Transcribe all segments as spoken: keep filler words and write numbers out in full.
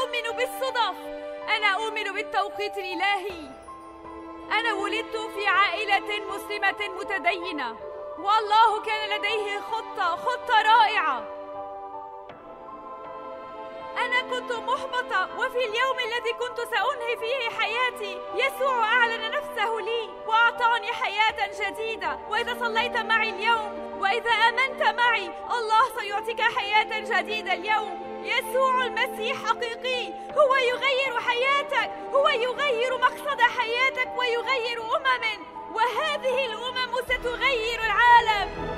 أؤمن بالصدف، أنا أؤمن بالتوقيت الإلهي. أنا ولدت في عائلة مسلمة متدينة، والله كان لديه خطة خطة رائعة. أنا كنت محبطة، وفي اليوم الذي كنت سأنهي فيه حياتي يسوع أعلن نفسه لي وأعطاني حياة جديدة. وإذا صليت معي اليوم وإذا آمنت معي، الله سيعطيك حياة جديدة اليوم. يسوع المسيح حقيقي، هو يغير حياتك، هو يغير مقصد حياتك ويغير أمم، وهذه الأمم ستغير العالم.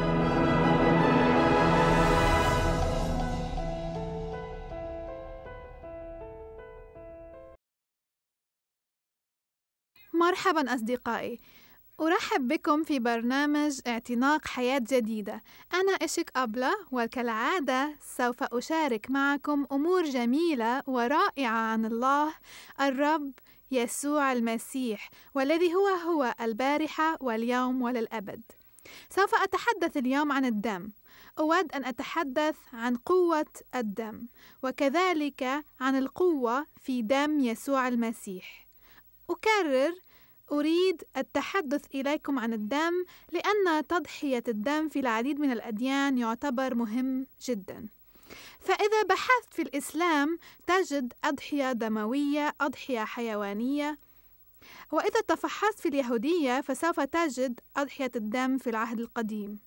مرحبا أصدقائي، أرحب بكم في برنامج اعتناق حياة جديدة. أنا إشك أبلة، وكالعادة سوف أشارك معكم أمور جميلة ورائعة عن الله الرب يسوع المسيح، والذي هو هو البارحة واليوم وللأبد. سوف أتحدث اليوم عن الدم. أود أن أتحدث عن قوة الدم، وكذلك عن القوة في دم يسوع المسيح. أكرر، أريد التحدث إليكم عن الدم لأن تضحية الدم في العديد من الأديان يعتبر مهم جدا. فإذا بحثت في الإسلام تجد أضحية دموية، أضحية حيوانية، وإذا تفحصت في اليهودية فسوف تجد أضحية الدم في العهد القديم.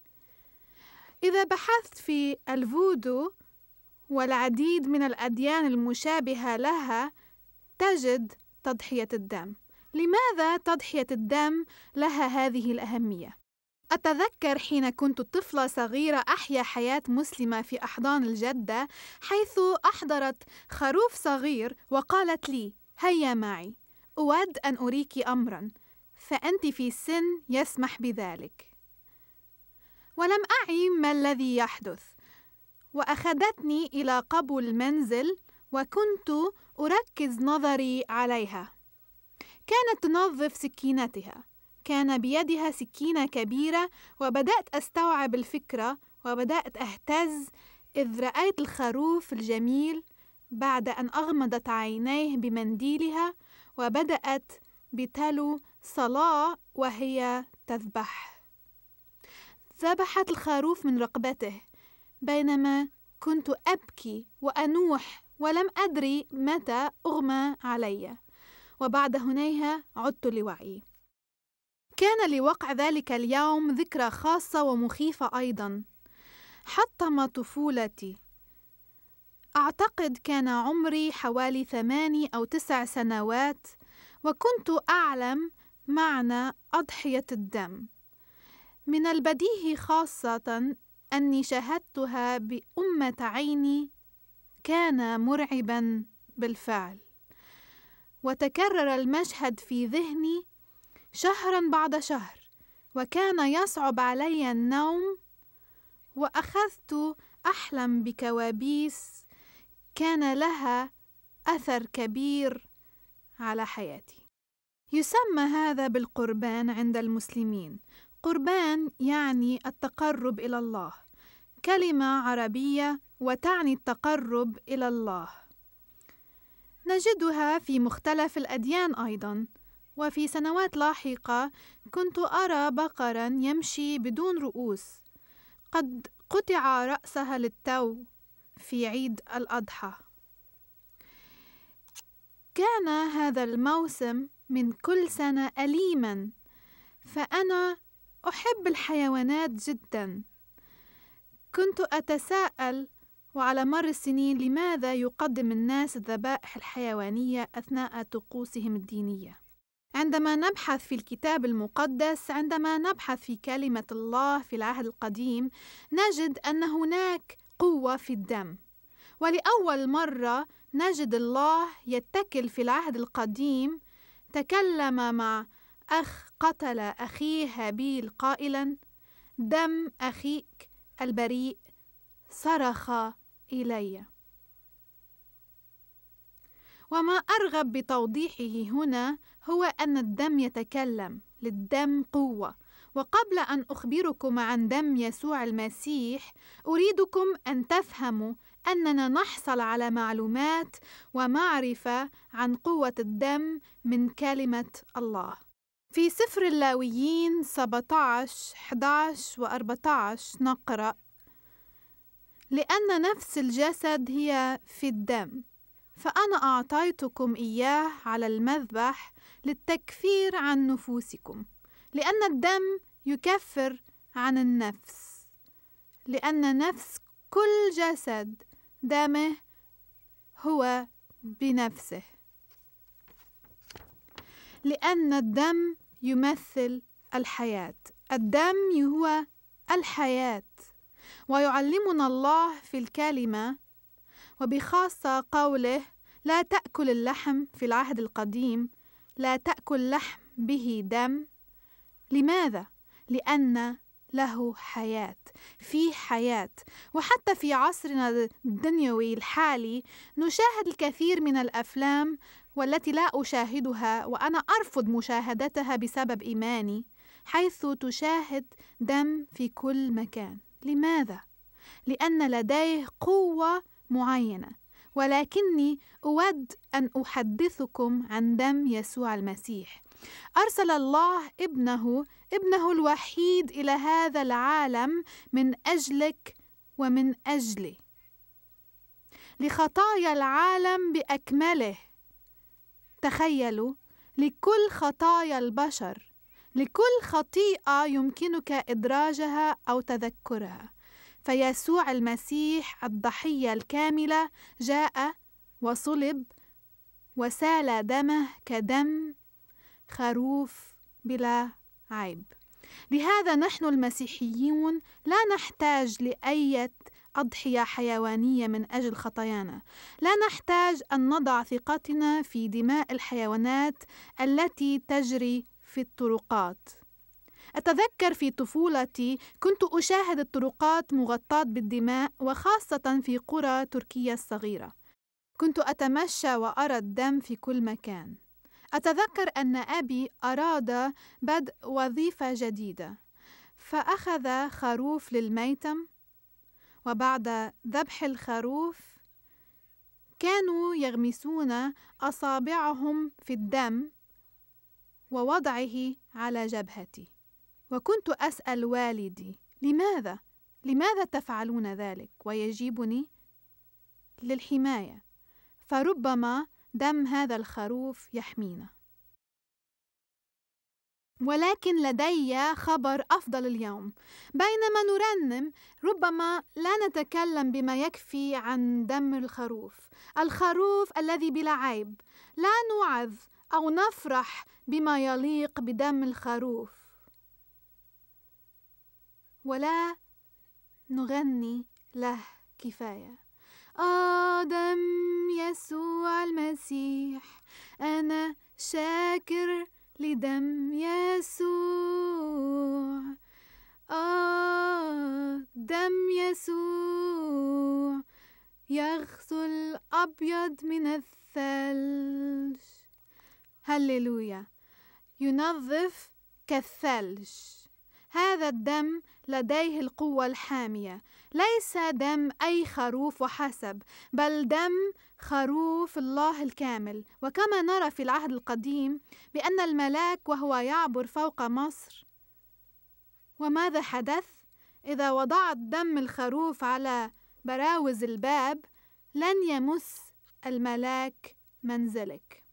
إذا بحثت في الفودو والعديد من الأديان المشابهة لها تجد تضحية الدم. لماذا تضحية الدم لها هذه الأهمية؟ أتذكر حين كنت طفلة صغيرة أحيا حياة مسلمة في أحضان الجدة، حيث أحضرت خروف صغير وقالت لي: هيا معي، أود أن أريك أمرا، فأنت في سن يسمح بذلك. ولم أعي ما الذي يحدث، وأخذتني إلى قبو المنزل، وكنت أركز نظري عليها. كانت تنظف سكينتها، كان بيدها سكينة كبيرة، وبدأت أستوعب الفكرة وبدأت أهتز إذ رأيت الخروف الجميل بعد أن أغمضت عينيه بمنديلها وبدأت بتلو صلاة وهي تذبح. ذبحت الخروف من رقبته بينما كنت أبكي وأنوح ولم أدري متى أغمى علي، وبعد هنيها عدت لوعي. كان لوقع ذلك اليوم ذكرى خاصة ومخيفة أيضا، حطم طفولتي. أعتقد كان عمري حوالي ثماني أو تسع سنوات، وكنت أعلم معنى أضحية الدم. من البديهي خاصة أني شاهدتها بأمة عيني، كان مرعبا بالفعل، وتكرر المشهد في ذهني شهرا بعد شهر، وكان يصعب علي النوم، وأخذت أحلم بكوابيس كان لها أثر كبير على حياتي. يسمى هذا بالقربان عند المسلمين. قربان يعني التقرب إلى الله، كلمة عربية وتعني التقرب إلى الله. نجدها في مختلف الأديان أيضا. وفي سنوات لاحقة كنت أرى بقرا يمشي بدون رؤوس، قد قطع رأسها للتو في عيد الأضحى. كان هذا الموسم من كل سنة أليما، فأنا أحب الحيوانات جدا. كنت أتساءل وعلى مر السنين لماذا يقدم الناس الذبائح الحيوانية أثناء طقوسهم الدينية. عندما نبحث في الكتاب المقدس، عندما نبحث في كلمة الله في العهد القديم، نجد أن هناك قوة في الدم. ولأول مرة نجد الله يتكل في العهد القديم، تكلم مع أخ قتل أخيه هابيل قائلا: دم أخيك البريء صرخ إلي. وما أرغب بتوضيحه هنا هو أن الدم يتكلم، للدم قوة. وقبل أن أخبركم عن دم يسوع المسيح، أريدكم أن تفهموا أننا نحصل على معلومات ومعرفة عن قوة الدم من كلمة الله. في سفر اللاويين سبعة عشر أحد عشر وأربعة عشر نقرأ: لأن نفس الجسد هي في الدم، فأنا أعطيتكم إياه على المذبح للتكفير عن نفوسكم، لأن الدم يكفر عن النفس، لأن نفس كل جسد دمه هو بنفسه، لأن الدم يمثل الحياة. الدم هو الحياة، ويعلمنا الله في الكلمة وبخاصة قوله: لا تأكل اللحم في العهد القديم، لا تأكل لحم به دم. لماذا؟ لأن له حياة، في حياة. وحتى في عصرنا الدنيوي الحالي نشاهد الكثير من الأفلام والتي لا أشاهدها، وأنا أرفض مشاهدتها بسبب إيماني، حيث تشاهد دم في كل مكان. لماذا؟ لأن لديه قوة معينة، ولكني أود أن أحدثكم عن دم يسوع المسيح. أرسل الله ابنه ابنه الوحيد إلى هذا العالم من أجلك ومن أجلي، لخطايا العالم بأكمله. تخيلوا، لكل خطايا البشر، لكل خطيئة يمكنك إدراجها أو تذكرها، فيسوع المسيح الضحية الكاملة جاء وصلب وسال دمه كدم خروف بلا عيب. لهذا نحن المسيحيون لا نحتاج لأي أضحية حيوانية من أجل خطايانا، لا نحتاج أن نضع ثقتنا في دماء الحيوانات التي تجري في الطرقات. أتذكر في طفولتي كنت أشاهد الطرقات مغطاة بالدماء، وخاصة في قرى تركيا الصغيرة. كنت أتمشى وأرى الدم في كل مكان. أتذكر أن أبي أراد بدء وظيفة جديدة، فأخذ خروف للميتم، وبعد ذبح الخروف كانوا يغمسون أصابعهم في الدم ووضعه على جبهتي. وكنت أسأل والدي: لماذا؟ لماذا تفعلون ذلك؟ ويجيبني: للحماية، فربما دم هذا الخروف يحمينا. ولكن لدي خبر أفضل اليوم. بينما نرنم ربما لا نتكلم بما يكفي عن دم الخروف، الخروف الذي بلا عيب. لا نوعظ أو نفرح بما يليق بدم الخروف، ولا نغني له كفاية. آه دم يسوع المسيح، أنا شاكر لدم يسوع. آه دم يسوع يغسل أبيض من الثلج. هللويا، ينظف كالثلج. هذا الدم لديه القوة الحامية، ليس دم أي خروف وحسب، بل دم خروف الله الكامل. وكما نرى في العهد القديم بأن الملاك وهو يعبر فوق مصر، وماذا حدث؟ إذا وضعت دم الخروف على براوز الباب لن يمس الملاك منزلك.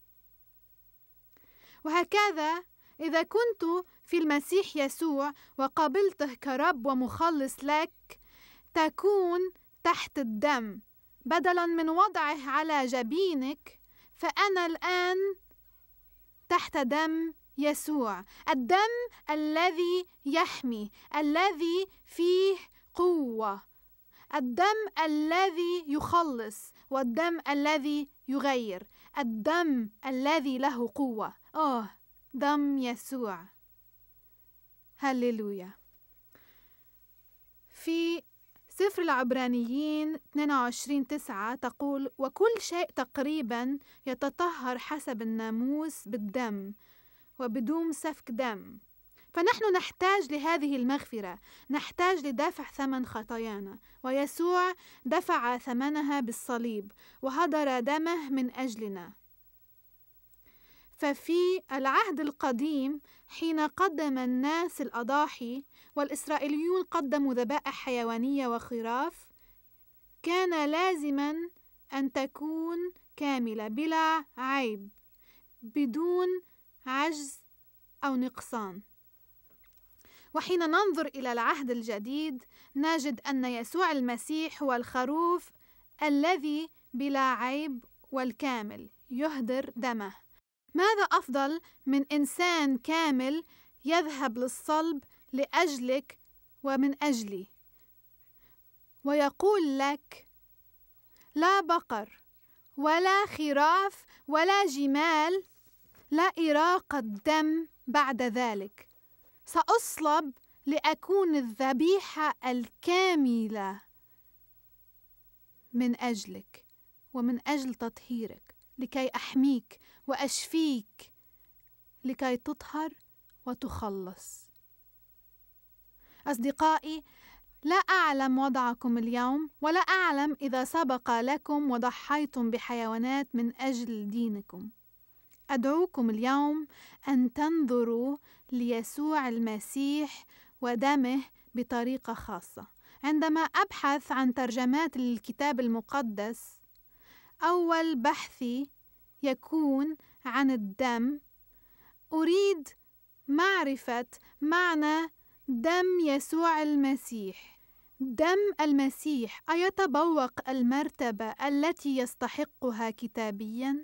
وهكذا إذا كنت في المسيح يسوع وقبلته كرب ومخلص لك، تكون تحت الدم بدلاً من وضعه على جبينك، فأنا الآن تحت دم يسوع، الدم الذي يحمي، الذي فيه قوة، الدم الذي يخلص، والدم الذي يغير، الدم الذي له قوة. آه دم يسوع. هللويا. في سفر العبرانيين اثنين وعشرين تسعة تقول: وكل شيء تقريبا يتطهر حسب الناموس بالدم وبدون سفك دم، فنحن نحتاج لهذه المغفرة، نحتاج لدفع ثمن خطايانا، ويسوع دفع ثمنها بالصليب وهدر دمه من أجلنا. ففي العهد القديم حين قدم الناس الأضاحي والإسرائيليون قدموا ذبائح حيوانية وخراف، كان لازماً أن تكون كاملة بلا عيب، بدون عجز أو نقصان. وحين ننظر إلى العهد الجديد نجد أن يسوع المسيح هو الخروف الذي بلا عيب والكامل يهدر دمه. ماذا أفضل من إنسان كامل يذهب للصلب لأجلك ومن أجلي، ويقول لك: لا بقر ولا خراف ولا جمال، لا إراقة دم بعد ذلك، سأصلب لأكون الذبيحة الكاملة من أجلك ومن أجل تطهيرك، لكي أحميك وأشفيك، لكي تطهر وتخلص. أصدقائي، لا أعلم وضعكم اليوم، ولا أعلم إذا سبق لكم وضحيتم بحيوانات من أجل دينكم. أدعوكم اليوم أن تنظروا ليسوع المسيح ودمه بطريقة خاصة. عندما أبحث عن ترجمات للكتاب المقدس، أول بحثي يكون عن الدم. أريد معرفة معنى دم يسوع المسيح. دم المسيح أيتبوق المرتبة التي يستحقها كتابياً؟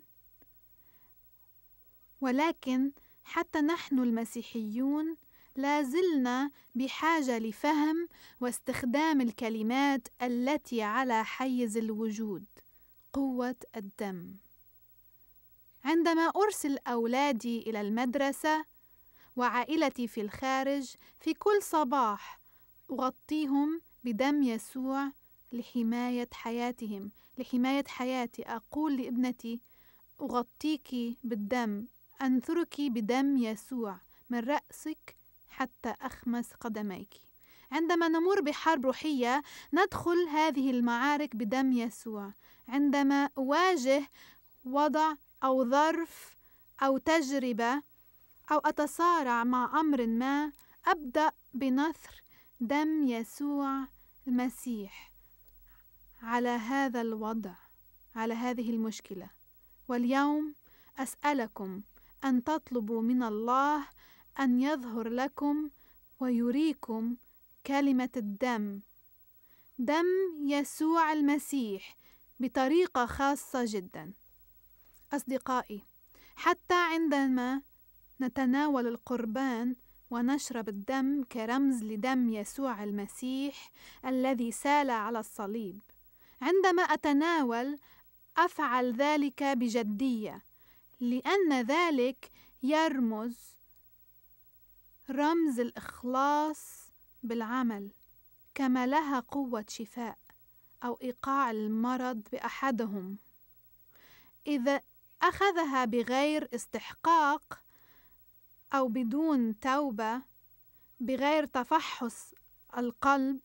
ولكن حتى نحن المسيحيون لا زلنا بحاجة لفهم واستخدام الكلمات التي على حيز الوجود. قوة الدم. عندما أرسل أولادي إلى المدرسة وعائلتي في الخارج، في كل صباح أغطيهم بدم يسوع لحماية حياتهم، لحماية حياتي. أقول لابنتي: أغطيك بالدم، أنثرك بدم يسوع من رأسك حتى أخمس قدميك. عندما نمر بحرب روحية ندخل هذه المعارك بدم يسوع. عندما أواجه وضع أو ظرف أو تجربة أو أتصارع مع أمر ما، أبدأ بنثر دم يسوع المسيح على هذا الوضع، على هذه المشكلة. واليوم أسألكم أن تطلبوا من الله أن يظهر لكم ويريكم كلمة الدم، دم يسوع المسيح، بطريقة خاصة جدا. أصدقائي، حتى عندما نتناول القربان ونشرب الدم كرمز لدم يسوع المسيح الذي سال على الصليب، عندما أتناول أفعل ذلك بجدية، لأن ذلك يرمز رمز الإخلاص بالعمل، كما لها قوة شفاء أو إيقاع المرض بأحدهم. إذا أخذها بغير استحقاق أو بدون توبة، بغير تفحص القلب،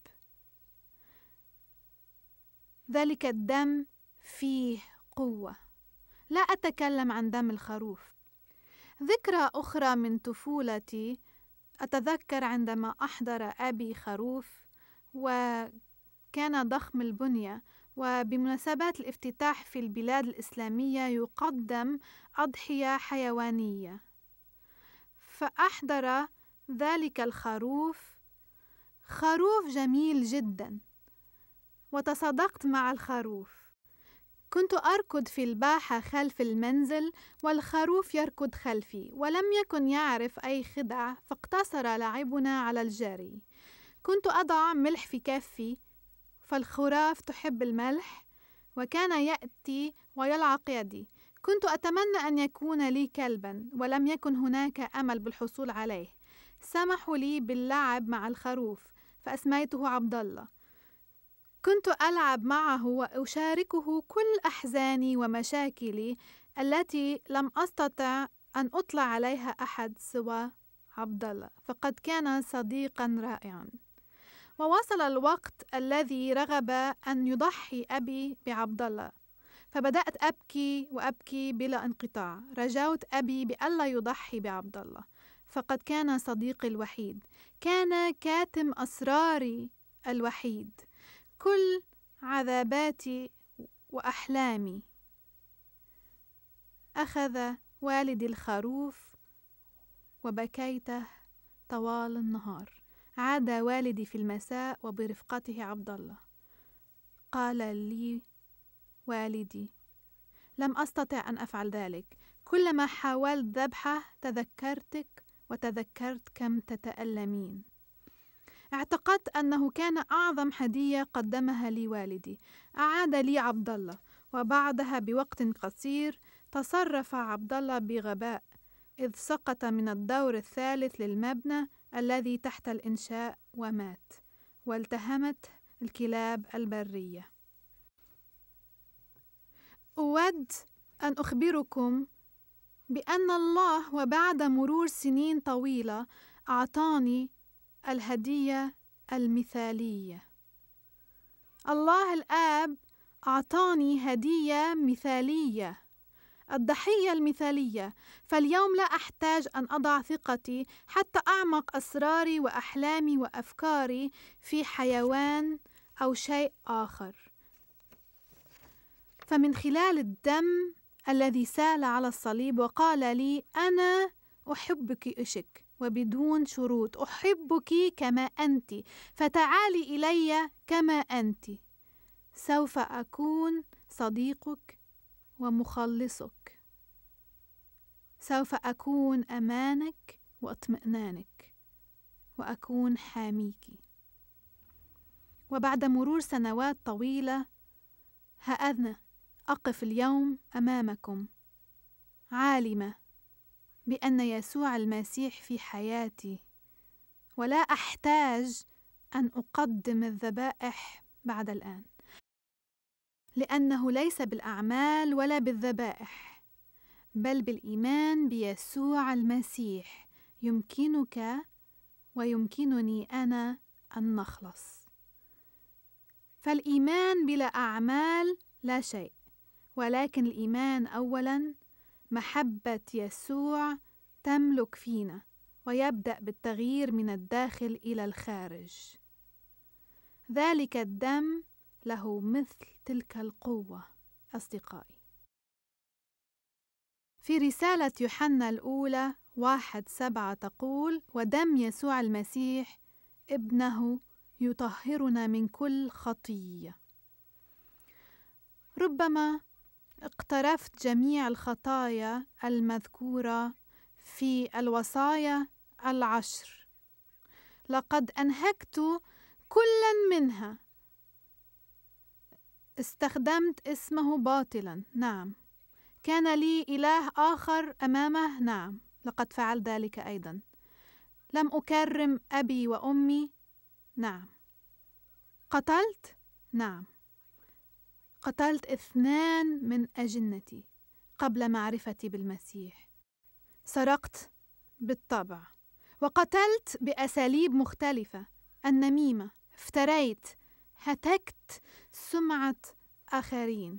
ذلك الدم فيه قوة. لا أتكلم عن دم الخروف. ذكرى أخرى من طفولتي، أتذكر عندما أحضر أبي خروف وكان ضخم البنية، وبمناسبات الافتتاح في البلاد الإسلامية يقدم أضحية حيوانية، فأحضر ذلك الخروف، خروف جميل جدا، وتصادقت مع الخروف. كنت أركض في الباحة خلف المنزل والخروف يركض خلفي، ولم يكن يعرف أي خدعة، فاقتصر لعبنا على الجري. كنت أضع ملح في كفي، فالخراف تحب الملح، وكان يأتي ويلعق يدي. كنت أتمنى أن يكون لي كلبا، ولم يكن هناك أمل بالحصول عليه. سمحوا لي باللعب مع الخروف، فأسميته عبد الله. كنت ألعب معه وأشاركه كل أحزاني ومشاكلي التي لم أستطع أن أطلع عليها أحد سوى عبد الله، فقد كان صديقا رائعا. ووصل الوقت الذي رغب أن يضحي أبي بعبد الله، فبدأت أبكي وأبكي بلا انقطاع. رجوت أبي بألا يضحي بعبد الله، فقد كان صديقي الوحيد، كان كاتم أسراري الوحيد، كل عذاباتي وأحلامي. أخذ والدي الخروف وبكيته طوال النهار. عاد والدي في المساء وبرفقته عبد الله. قال لي والدي: لم أستطع أن أفعل ذلك. كلما حاولت ذبحه تذكرتك وتذكرت كم تتألمين. اعتقدت أنه كان أعظم هدية قدمها لي والدي. أعاد لي عبد الله، وبعدها بوقت قصير تصرف عبد الله بغباء، إذ سقط من الدور الثالث للمبنى الذي تحت الإنشاء ومات، والتهمته الكلاب البرية. أود أن أخبركم بأن الله وبعد مرور سنين طويلة أعطاني الهدية المثالية. الله الآب أعطاني هدية مثالية، الضحية المثالية. فاليوم لا أحتاج أن أضع ثقتي حتى أعمق أسراري وأحلامي وأفكاري في حيوان أو شيء آخر. فمن خلال الدم الذي سال على الصليب وقال لي: أنا أحبك إشك وبدون شروط، أحبك كما أنت، فتعالي إلي كما أنت، سوف أكون صديقك ومخلصك، سوف أكون أمانك واطمئنانك، وأكون حاميك. وبعد مرور سنوات طويلة ها أنا أقف اليوم أمامكم عالمة بأن يسوع المسيح في حياتي، ولا أحتاج أن أقدم الذبائح بعد الآن، لأنه ليس بالأعمال ولا بالذبائح، بل بالإيمان بيسوع المسيح يمكنك ويمكنني أنا أن نخلص. فالإيمان بلا أعمال لا شيء، ولكن الإيمان أولاً محبة يسوع تملك فينا ويبدأ بالتغيير من الداخل إلى الخارج. ذلك الدم له مثل تلك القوة. أصدقائي، في رسالة يوحنا الأولى واحد سبعة تقول: ودم يسوع المسيح ابنه يطهرنا من كل خطية. ربما اقترفت جميع الخطايا المذكورة في الوصايا العشر، لقد أنهكت كلا منها. استخدمت اسمه باطلا، نعم. كان لي إله آخر أمامه، نعم، لقد فعلت ذلك أيضا. لم أكرم أبي وأمي، نعم. قتلت، نعم. قتلت اثنان من أجنتي قبل معرفتي بالمسيح. سرقت بالطبع، وقتلت بأساليب مختلفة: النميمة، افتريت، هتكت سمعة آخرين،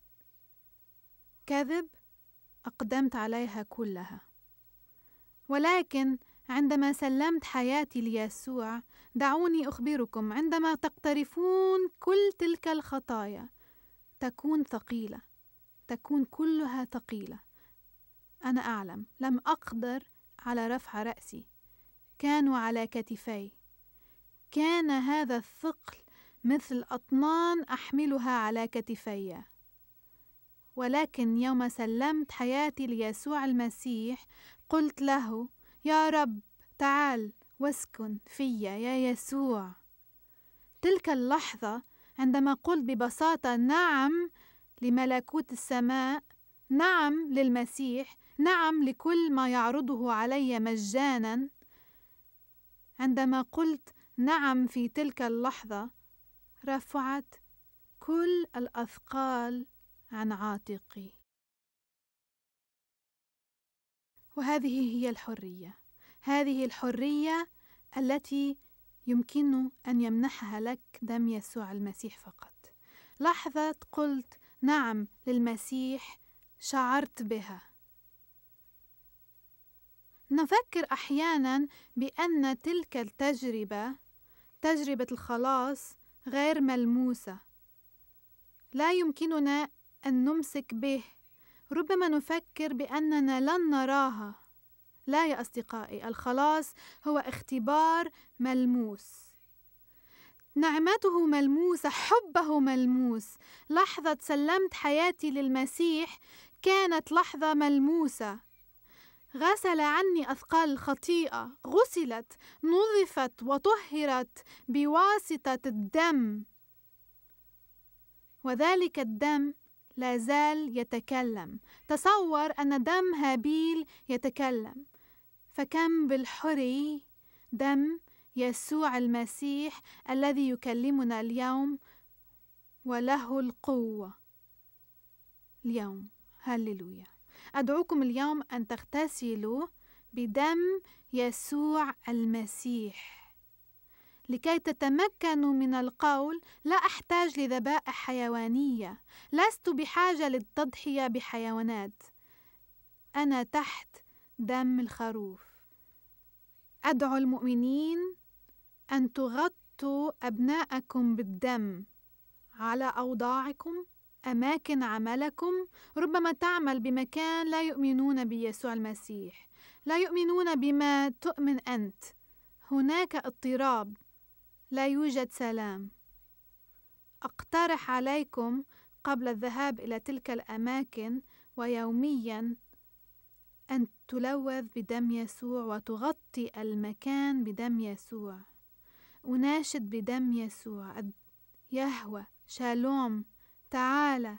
كذب، أقدمت عليها كلها. ولكن عندما سلمت حياتي ليسوع، دعوني أخبركم، عندما تقترفون كل تلك الخطايا تكون ثقيلة، تكون كلها ثقيلة. أنا أعلم، لم أقدر على رفع رأسي، كانوا على كتفي. كان هذا الثقل مثل أطنان أحملها على كتفي. ولكن يوم سلمت حياتي ليسوع المسيح قلت له: يا رب، تعال واسكن في يا يسوع. تلك اللحظة عندما قلت ببساطة نعم لملكوت السماء، نعم للمسيح، نعم لكل ما يعرضه علي مجانا، عندما قلت نعم في تلك اللحظة رفعت كل الأثقال عن عاتقي. وهذه هي الحرية، هذه الحرية التي يمكن أن يمنحها لك دم يسوع المسيح فقط. لحظة قلت نعم للمسيح شعرت بها. نفكر أحيانا بأن تلك التجربة، تجربة الخلاص، غير ملموسة، لا يمكننا أن نمسك به. ربما نفكر بأننا لن نراها. لا يا أصدقائي، الخلاص هو اختبار ملموس، نعمته ملموسة، حبه ملموس. لحظة سلمت حياتي للمسيح كانت لحظة ملموسة. غسل عني أثقال الخطيئة، غسلت، نظفت وطهرت بواسطة الدم، وذلك الدم لا زال يتكلم. تصور أن دم هابيل يتكلم، فكم بالحري دم يسوع المسيح الذي يكلمنا اليوم وله القوة اليوم. هللويا. أدعوكم اليوم أن تغتسلوا بدم يسوع المسيح لكي تتمكنوا من القول لا أحتاج لذبائح حيوانية، لست بحاجة للتضحية بحيوانات، أنا تحت دم الخروف. أدعو المؤمنين أن تغطوا أبناءكم بالدم على أوضاعكم، أماكن عملكم. ربما تعمل بمكان لا يؤمنون بيسوع المسيح، لا يؤمنون بما تؤمن أنت، هناك اضطراب، لا يوجد سلام. أقترح عليكم قبل الذهاب إلى تلك الأماكن ويومياً أن تلوث بدم يسوع وتغطي المكان بدم يسوع. أناشد بدم يسوع، يهوه شالوم، تعال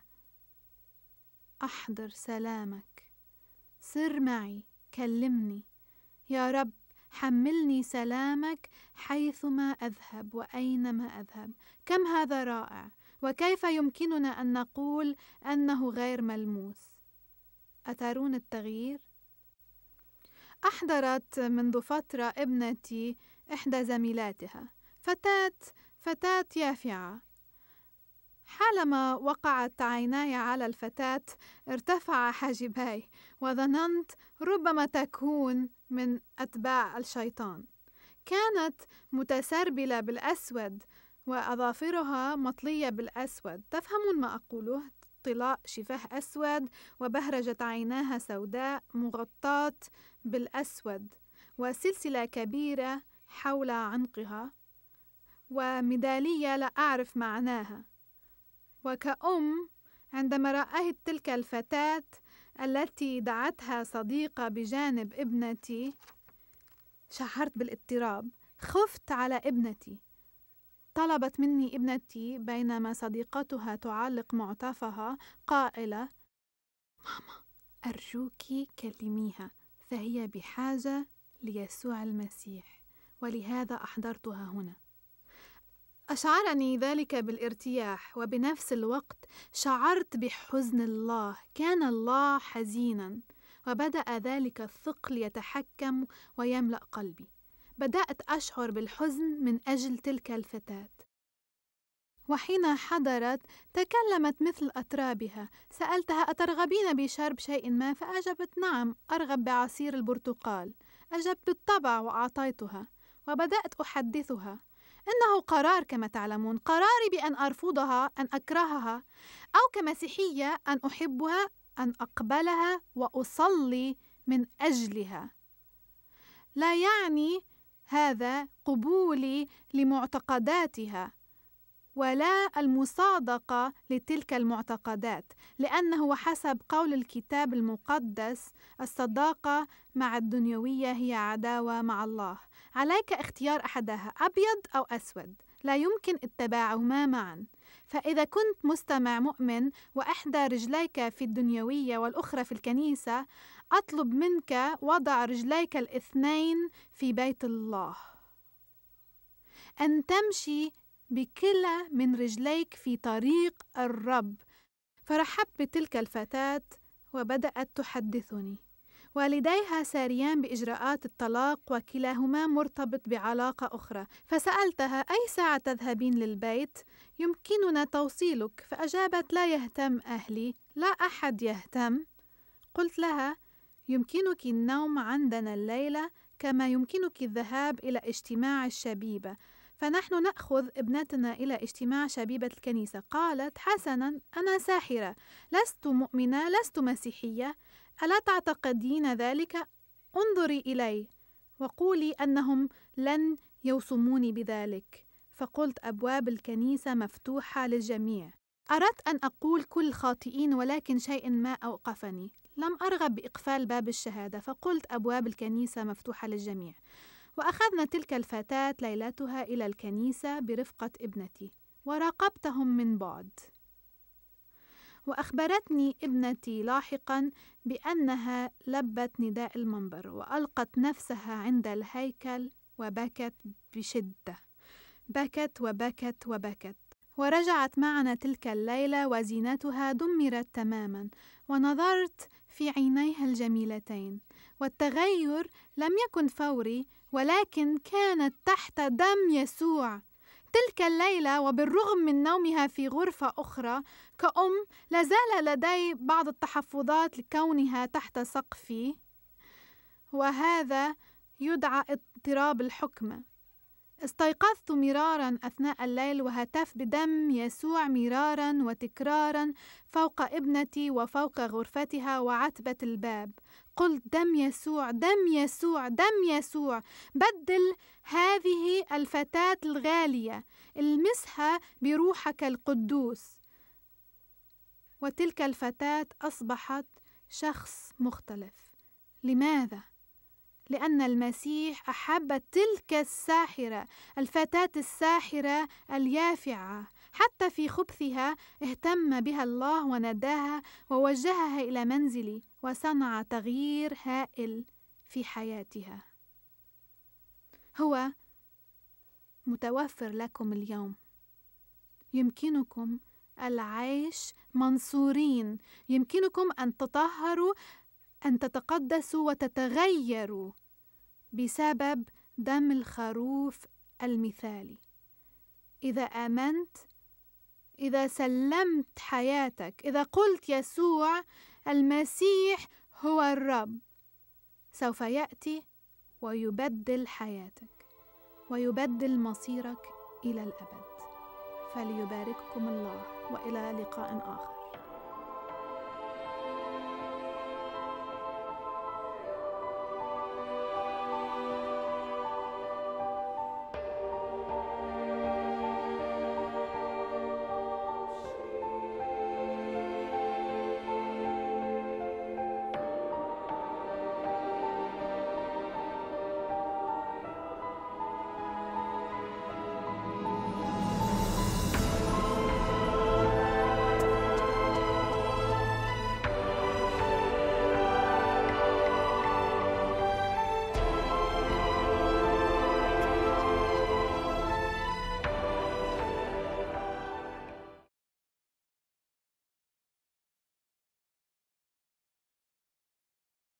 أحضر سلامك، سر معي، كلمني يا رب، حملني سلامك حيثما أذهب وأينما أذهب. كم هذا رائع، وكيف يمكننا أن نقول أنه غير ملموس. أترون التغيير؟ أحضرت منذ فترة ابنتي إحدى زميلاتها، فتاة فتاة يافعة. حالما وقعت عيناي على الفتاة ارتفع حاجباي، وظننت ربما تكون من أتباع الشيطان. كانت متسربلة بالأسود وأظافرها مطلية بالأسود. تفهمون ما أقوله؟ طلاء شفاه أسود، وبهرجة عيناها سوداء مغطاة بالأسود، وسلسلة كبيرة حول عنقها، وميدالية لا أعرف معناها. وكأم عندما رأيت تلك الفتاة التي دعتها صديقة بجانب ابنتي شعرت بالاضطراب، خفت على ابنتي. طلبت مني ابنتي بينما صديقتها تعلق معطفها قائلة: ماما أرجوك كلميها، فهي بحاجة ليسوع المسيح، ولهذا أحضرتها هنا. أشعرني ذلك بالارتياح، وبنفس الوقت شعرت بحزن الله. كان الله حزينا، وبدأ ذلك الثقل يتحكم ويملأ قلبي. بدأت أشعر بالحزن من أجل تلك الفتاة. وحين حضرت تكلمت مثل أترابها. سألتها: أترغبين بشرب شيء ما؟ فأجابت: نعم، أرغب بعصير البرتقال. أجبت بالطبع وأعطيتها، وبدأت أحدثها. إنه قرار كما تعلمون، قراري بأن أرفضها، أن أكرهها، أو كمسيحية أن أحبها، أن أقبلها وأصلي من أجلها. لا يعني هذا قبولي لمعتقداتها ولا المصادقة لتلك المعتقدات، لأنه وحسب قول الكتاب المقدس الصداقة مع الدنيوية هي عداوة مع الله. عليك اختيار أحدها، أبيض أو أسود، لا يمكن اتباعهما معا. فإذا كنت مستمع مؤمن وإحدى رجليك في الدنيوية والأخرى في الكنيسة، أطلب منك وضع رجليك الاثنين في بيت الله، أن تمشي بكلا من رجليك في طريق الرب. فرحبت بتلك الفتاة وبدأت تحدثني، والديها ساريان بإجراءات الطلاق وكلاهما مرتبط بعلاقة أخرى، فسألتها: أي ساعة تذهبين للبيت؟ يمكننا توصيلك. فأجابت: لا يهتم أهلي، لا أحد يهتم. قلت لها: يمكنك النوم عندنا الليلة كما يمكنك الذهاب إلى اجتماع الشبيبة، فنحن نأخذ ابنتنا إلى اجتماع شبيبة الكنيسة. قالت: حسناً، أنا ساحرة، لست مؤمنة، لست مسيحية، ألا تعتقدين ذلك؟ انظري إلي وقولي أنهم لن يوصموني بذلك. فقلت: أبواب الكنيسة مفتوحة للجميع. أردت أن أقول كل خاطئين، ولكن شيء ما أوقفني. لم أرغب بإقفال باب الشهادة، فقلت: أبواب الكنيسة مفتوحة للجميع. وأخذنا تلك الفتاة ليلتها إلى الكنيسة برفقة ابنتي، وراقبتهم من بعد. وأخبرتني ابنتي لاحقاً بأنها لبت نداء المنبر وألقت نفسها عند الهيكل وبكت بشدة، بكت وبكت وبكت. ورجعت معنا تلك الليلة وزينتها دمرت تماماً، ونظرت في عينيها الجميلتين، والتغير لم يكن فوري، ولكن كانت تحت دم يسوع. تلك الليلة وبالرغم من نومها في غرفة أخرى كأم، لازال لدي بعض التحفظات لكونها تحت سقفي، وهذا يدعى اضطراب الحكمة. استيقظت مرارا أثناء الليل وهتفت بدم يسوع مرارا وتكرارا فوق ابنتي وفوق غرفتها وعتبة الباب. قلت: دم يسوع، دم يسوع، دم يسوع، بدل هذه الفتاة الغالية، المسها بروحك القدوس. وتلك الفتاة أصبحت شخص مختلف. لماذا؟ لأن المسيح أحب تلك الساحرة، الفتاة الساحرة اليافعة، حتى في خبثها اهتم بها الله ونداها ووجهها إلى منزلي وصنع تغيير هائل في حياتها. هو متوفر لكم اليوم. يمكنكم العيش منصورين، يمكنكم أن تطهروا، أن تتقدسوا وتتغيروا بسبب دم الخروف المثالي. إذا آمنت، إذا سلمت حياتك، إذا قلت يسوع المسيح هو الرب، سوف يأتي ويبدل حياتك ويبدل مصيرك إلى الأبد. فليبارككم الله، وإلى لقاء آخر.